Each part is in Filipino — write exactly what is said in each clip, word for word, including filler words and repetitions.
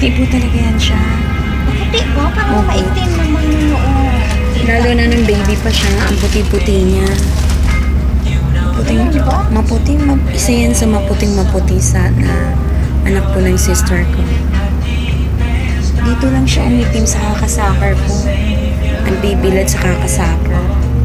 Maputi po talaga yan siya. Maputi po? Parang Opo. maitim naman noon. Lalo na nung baby pa siya, ang puti-puti niya. Puting, maputing, map, isa yan sa maputing maputi sa na anak po ng sister ko. Dito lang siya umitim sa kakasakar po. Ang baby lad sa kakasakar.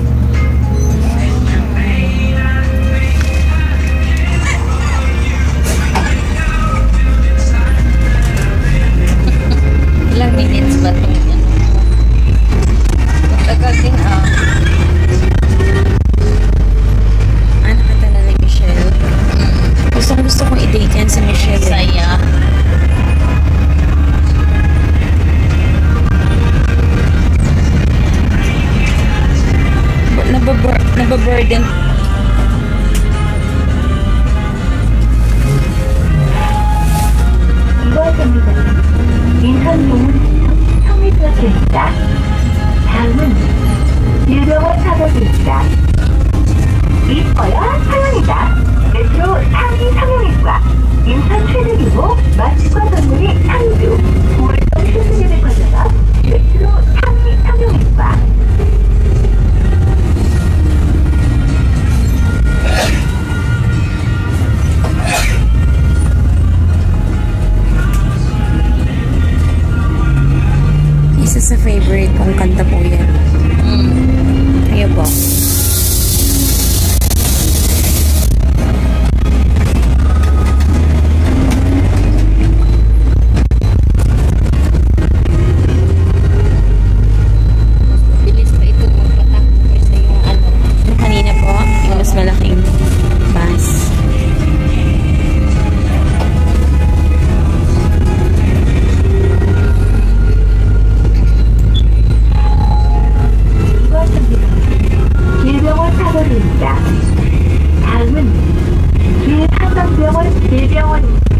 Ilang minutes ba ito? Tagal din ah. Anak ka tala ni Michelle. Gusto ko gusto kong i-date yan si Michelle. Eh. Saya. Nababur nababurden. 이거입니다. 인천동은 성립되었습니다. 다음은 유병원 사무실입니다. 이뻐야 사용이다. 메트로 상위 상용인과 인천 최대 규모 마취과 전문의 상주 고래동 신세계를 거쳐서 메트로 상위 상용인과 Isa sa favorite kong kanta po yan. Mm. Ayun po. Bilis pa ito magpatakbo sa yung ano. Yung kanina po, yung mas malaking bus. 길병원 사거리입니다. 다음은 길한성병원 길병원입니다.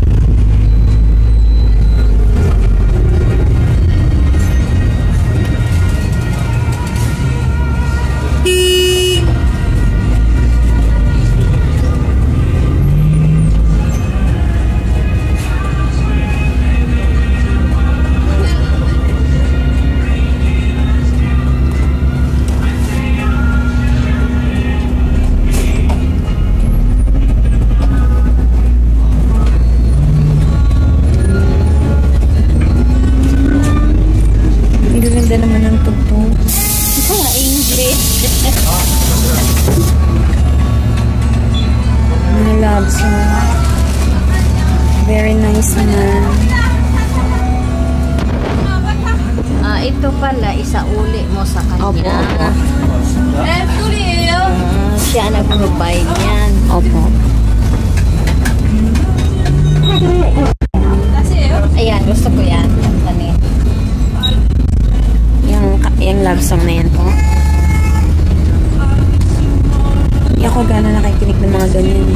Ganda naman ng tugtog. Ah, English. I love song. Very nice naman. Ah, ito pala, isauli mo sa kanya. Opo, opo. Ah, siya nag-provide yan. Opo. Ayan, gusto ko yan. Kanina. Yung, yung love song na yan po. Hindi ako gano'n nakikinig ng mga ganyan.